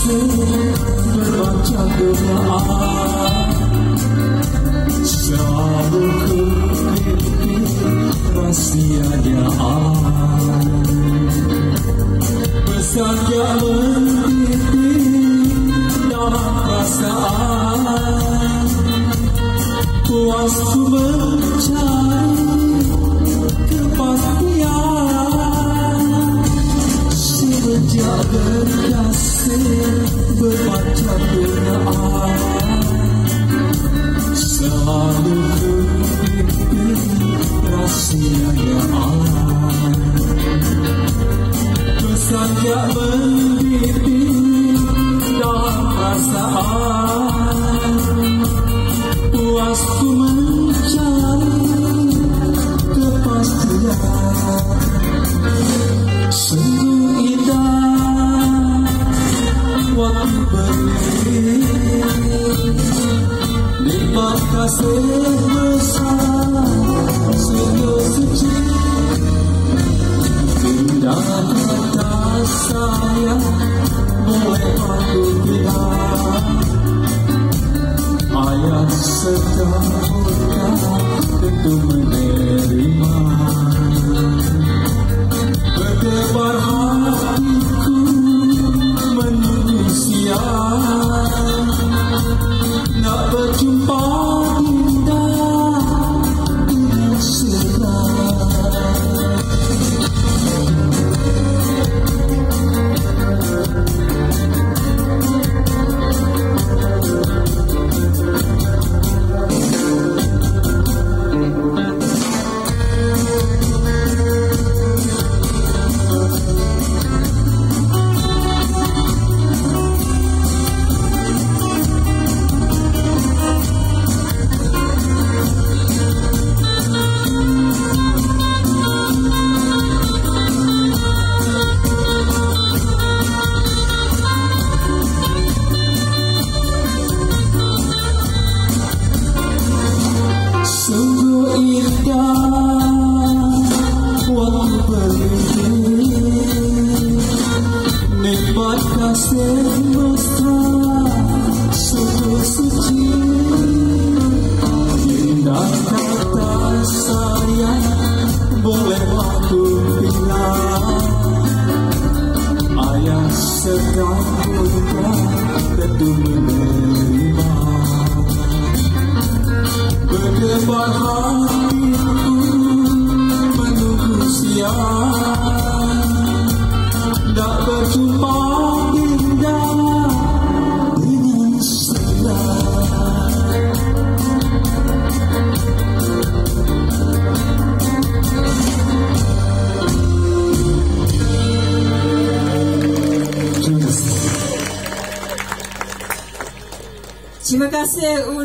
kasih berbaca doa, selalu ku mimpi rahsianya bersandar mimpi dalam perasaan, puas ku mencari kepastian. Sejak berkasih berbaca doa, selalu ku mimpi rahsianya bersandar mimpi dalam perasaan, puas ku mencari kepastian. Sungguh indah waktu berdiri, nikmat kasih besar sungguh suci. Indah kata sayang boleh aku bilang, ayah serta bunda tentu menerima. Berdebar hatiku menunggu siang, nak berjumpa dinda dengan segera. Sungguh indah waktu berdiri, nikmat kasih mesra sungguh suci. Indah kata sayang boleh aku bilang, ayah serta bunda tentu menerima. Berdebar hatiku menunggu siang, nak berjumpa dinda dengan segera. Terima kasih.